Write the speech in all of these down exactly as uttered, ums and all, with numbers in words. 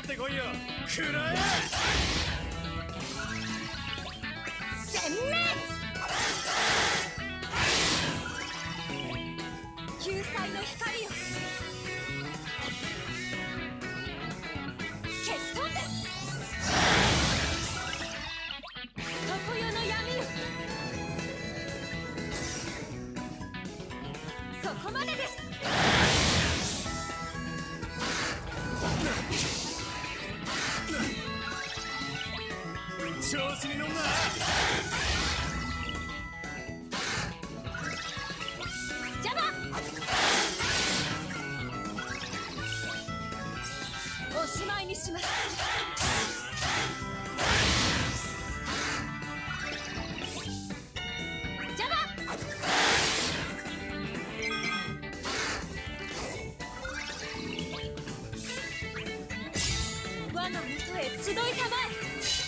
ってこいよ。くらえ。 殲滅。救済の光よ。消し飛んで。常世の闇よ。そこまでです。 調子に乗んな。 邪魔。おしまいにします。邪魔。我が元へ集いたまえ。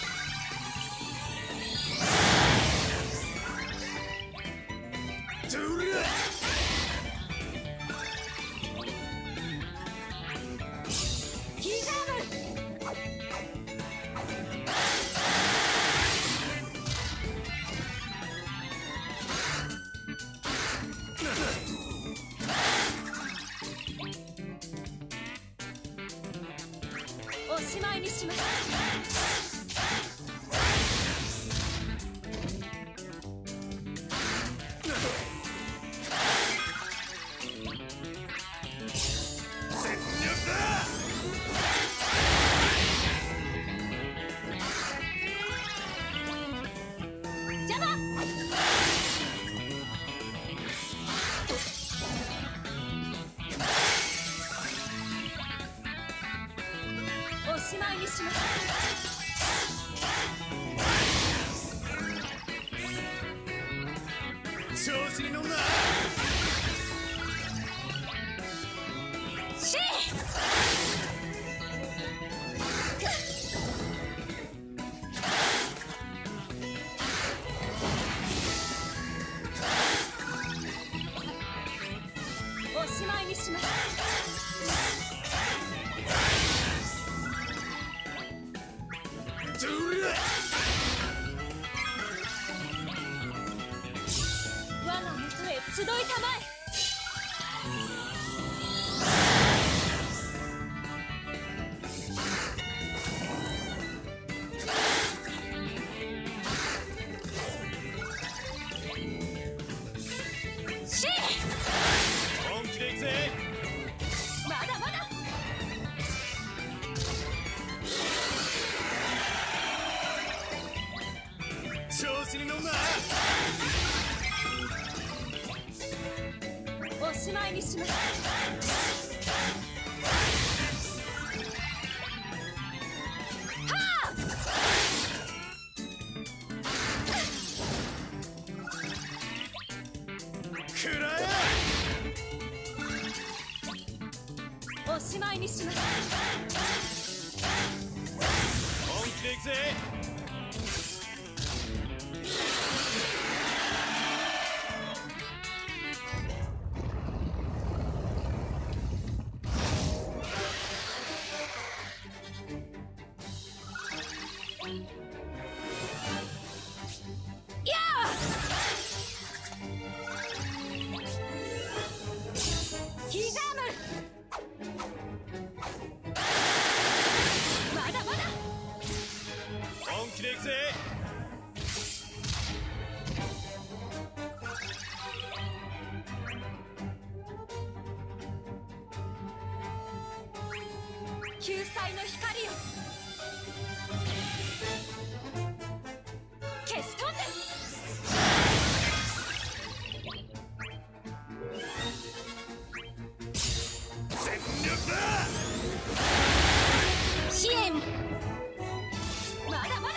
おしまいにします。おしまいにします。 調子に乗んな。 シー。おしまいにします。我が元へ集いたまえ。シー。 本気でいくぜ。 まだまだ。 調子に乗んな。 おしまいにします。はあ。 くらえ。 おしまいにします。 本気でいくぜ。 やあ。刻む。まだまだ。 本気でいくぜ。 救済の光よ。消し飛んで。 全力だ。 支援。まだまだ。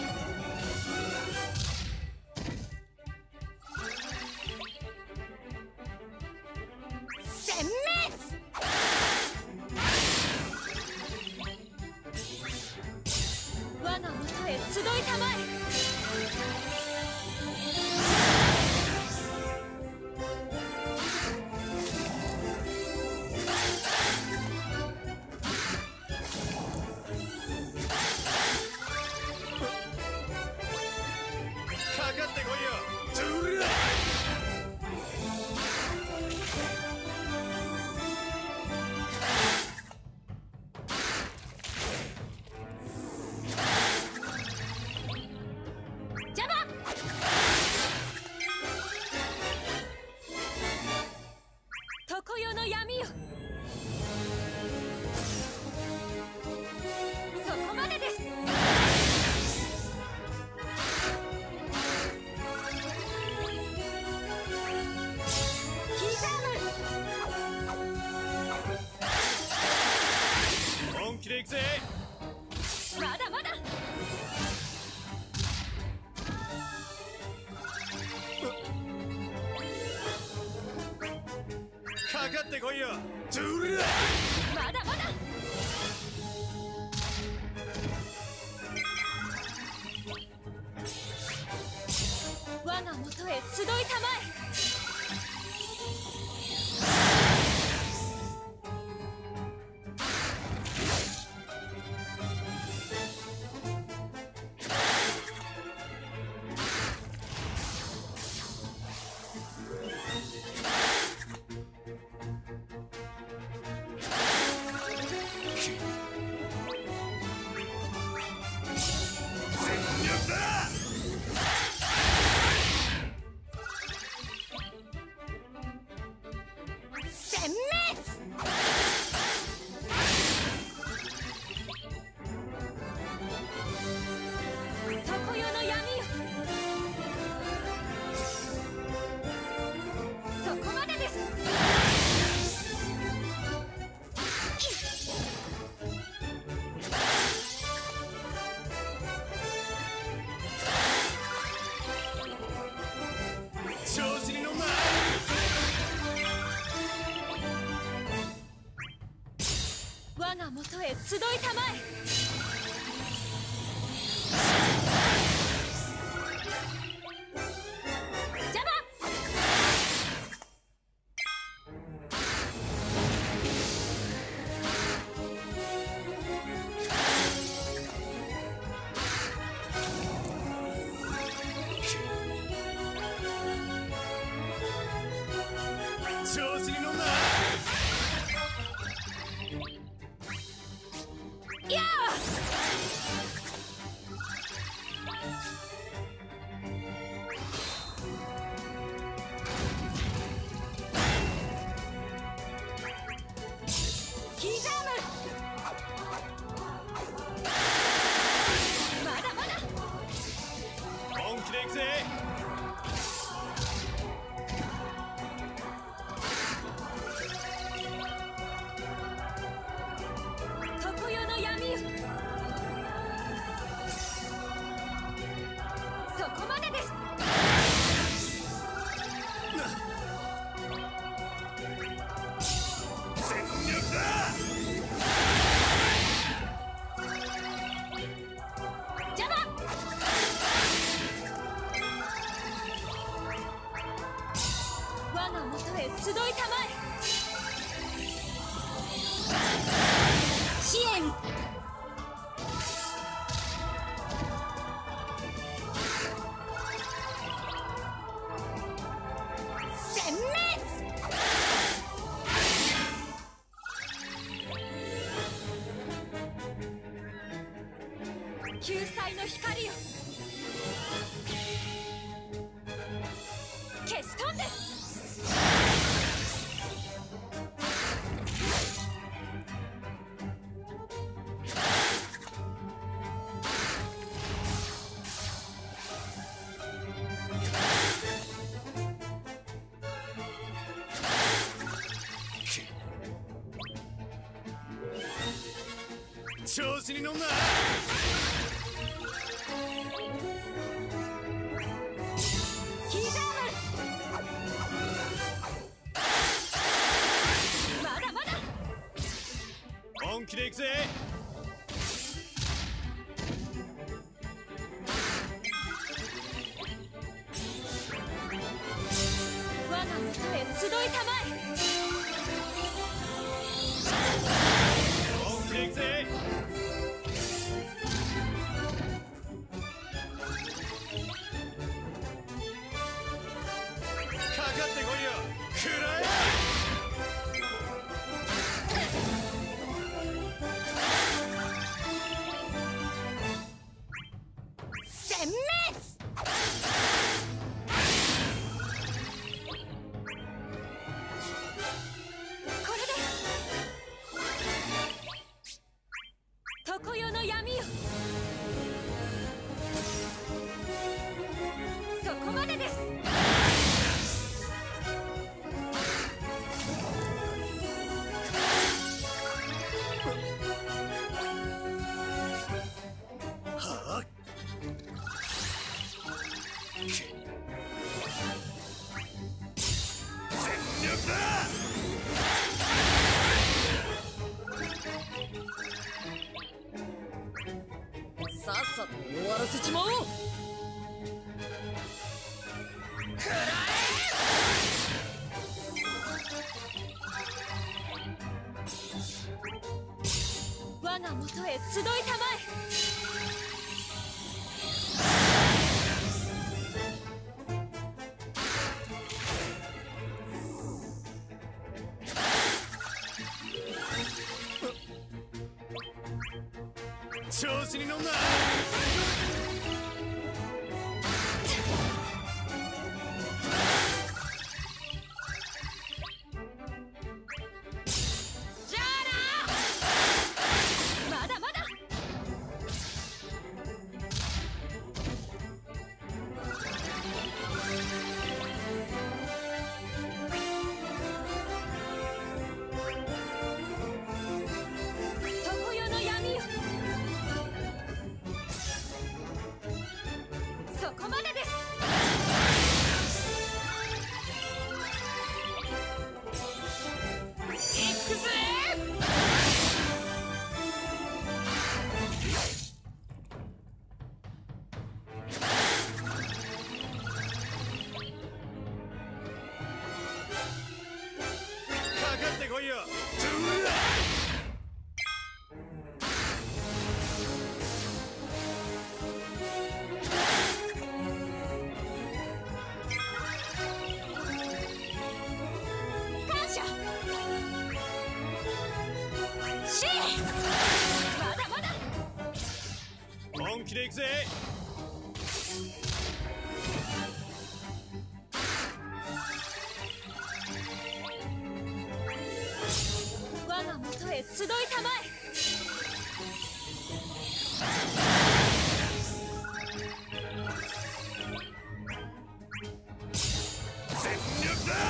殲滅。我が元へ集いたまえ。 かってこいよトゥルラ。 まだまだ。我が元へ集いたまえ。我が元へ集いたまえ。邪魔。 調子に乗んな。 やあ。キーザーム。まだまだ。 本気で行くぜ。 常世の闇よ。そこまでです。 全力だ。 邪魔。我が元へ集いたまえ。支援。殲滅。救済の光よ。消し飛んで。 調子に乗んな。 キーザーム。まだまだ。 本気で行くぜ。 我が元へ集いたまえ。 本気で行くぜ。かかってこいよ食らえ。 殲滅。 へ集いたまえ。 調子に乗んな。 じゃあな。まだまだ。常世の闇よ。そこまでです。いくぜ。 かかってこいよ。 感謝。シー。まだまだ。 本気で行くぜ。 我が元へ集いたまえ。 全力だ。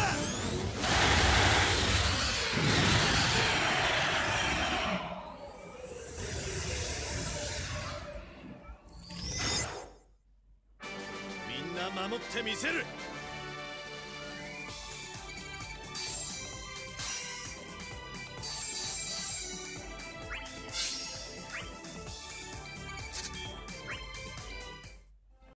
みんな守ってみせる。